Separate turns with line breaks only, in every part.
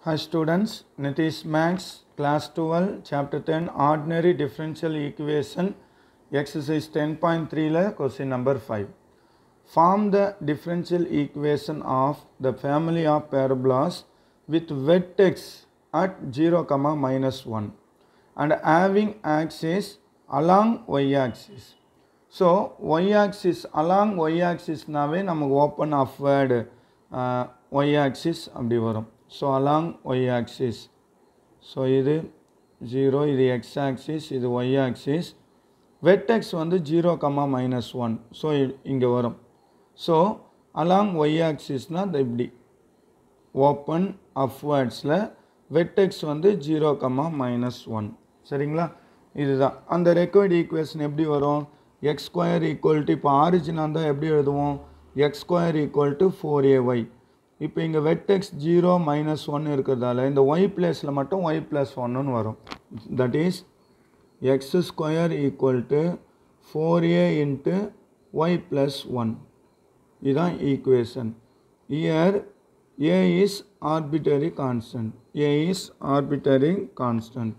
Hi students, Nitish Max, class 12, chapter 10, ordinary differential equation, exercise 10.3 la question number 5. Form the differential equation of the family of parabolas with vertex at 0, -1 and having axis along y-axis. So, y-axis along y-axis nave namak open upward y-axis அப்படி வரும். So, along y-axis. So, இது 0, இது x-axis, இது y-axis. Vertex வந்து 0, -1. So, இங்க வரும். So, along y-axis na இப்படி open upwardsல vertex வந்து 0, -1. சரிங்களா? இதுதான். அந்த required equation எப்படி வரும்? x square equal to இப்போ origin அந்த எப்படி எழுதுவோம்? x square equal to 4ay. இப்போ இங்க vertex 0, -1 இருக்கிறதால இந்த y placeல மட்டும் y plus 1 ன்னு வரும். That is x square equal to 4a into y plus 1. இதுதான் equation. Here a is arbitrary constant. A is arbitrary constant.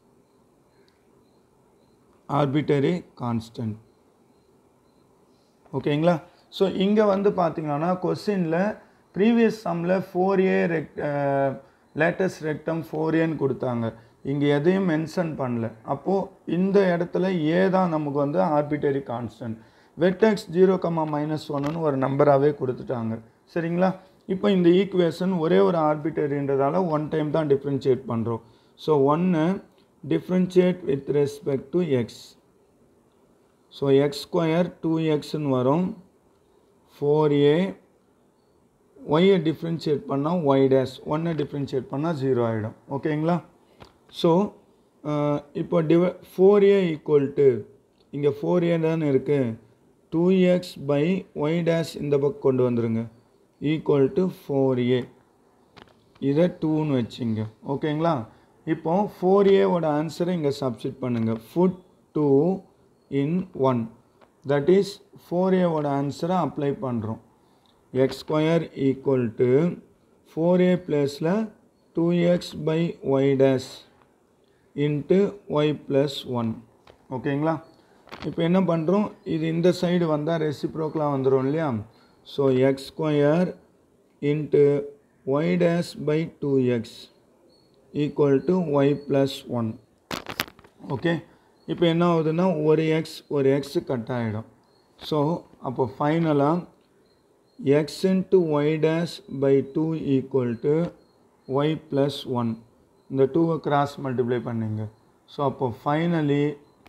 Arbitrary constant. ஓகேங்களா? So இங்கே வந்து பார்த்தீங்கன்னா கொஸ்டினில் ப்ரீவியஸ் சம்மில் 4a லேட்டஸ்ட் ரெக்டம் 4aன்னு கொடுத்தாங்க. இங்கே எதையும் மென்ஷன் பண்ணல. அப்போது இந்த இடத்துல a தான் நமக்கு வந்து ஆர்பிட்டரி கான்ஸ்டன்ட். வெர்டெக்ஸ் 0, -1ன்னு ஒரு நம்பராகவே கொடுத்துட்டாங்க. சரிங்களா? இப்போ இந்த ஈக்குவேஷன் ஒரே ஒரு ஆர்பிட்டரின்றதால ஒன் டைம் தான் டிஃப்ரென்ஷியேட் பண்ணுறோம். So 1 differentiate with respect to x. So x square 2x ன்னு வரும். 4a y differentiate பண்ணா y dash 1 differentiate பண்ணா 0 ஆயிடும். ஓகேங்களா? ஸோ இப்போ 4a equal to இங்கே 4a தான் இருக்கு. 2x by y dash இந்த பக்கம் கொண்டு வந்துருங்க. equal to 4a. இதை 2ன்னு வச்சுங்க. ஓகேங்களா? இப்போ 4a ஓட ஆன்சரை இங்கே சப்ஸ்டிட் பண்ணுங்க. put 2 in 1. That is 4a ஓட ஆன்சரை அப்ளை பண்ணுறோம். x square equal to 4a பிளஸில் 2x by y dash into y plus 1. ஓகேங்களா? இப்போ என்ன பண்ணுறோம்? இது இந்த சைடு வந்தால் ரெசிப்ரோக்கலாக வந்துடும் இல்லையா? So x square into y dash by 2x equal to y plus 1. Okay, இப்போ என்ன ஆகுதுன்னா ஒரு x கட் ஆகிடும். ஸோ அப்போ ஃபைனலாக x into y dash by 2 equal to y plus 1. இந்த 2 கிராஸ் மல்டிப்ளை பண்ணிங்க. ஸோ அப்போ finally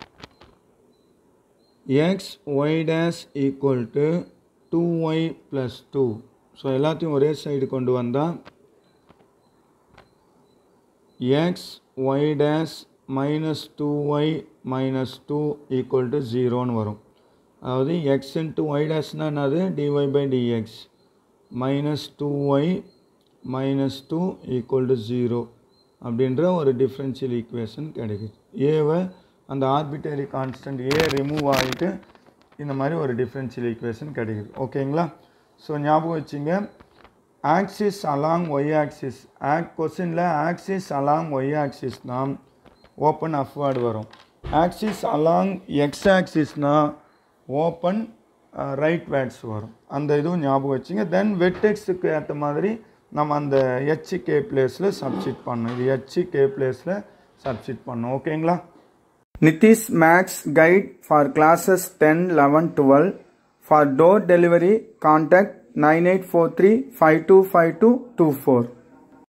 x y dash equal to 2y plus 2. So எல்லாத்தையும் ஒரே சைடு கொண்டு வந்தால் x y dash minus 2y minus 2 equal to 0ன்னு வரும். அதாவது x into y dashனா என்னது? dy by dx minus 2y minus 2 equal to 0 அப்படின்ற ஒரு டிஃப்ரென்ஷியல் ஈக்குவேஷன் கிடைக்குது. ஏவை அந்த ஆர்பிட்டரி கான்ஸ்டன்ட் ஏ ரிமூவ் ஆகிட்டு இந்த மாதிரி ஒரு டிஃப்ரென்ஷியல் ஈக்குவேஷன் கிடைக்குது. ஓகேங்களா? ஸோ ஞாபகம் வச்சுங்க, ஆக்சிஸ் அலாங் ஒய் ஆக்சிஸ் கொஸ்டினில் ஆக்சிஸ் அலாங் ஒய் ஆக்சிஸ்னால் ஓப்பன் அப்வார்டு வரும். ஆக்சிஸ் அலாங் எக்ஸ் ஆக்சிஸ்னால் ஓப்பன் ரைட் வேர்ட்ஸ் வரும். அந்த இதுவும் ஞாபகம் வச்சுங்க. தென் வெர்டெக்ஸுக்கு ஏற்ற மாதிரி நம்ம அந்த ஹெச்கே பிளேஸில் சப்ஸ்டிட் பண்ணணும். இது ஹெச்கே பிளேஸில் சப்ஸ்டிட் பண்ணணும். ஓகேங்களா? Nitish maths guide for classes 10, 11, 12. For door delivery contact 9843525224.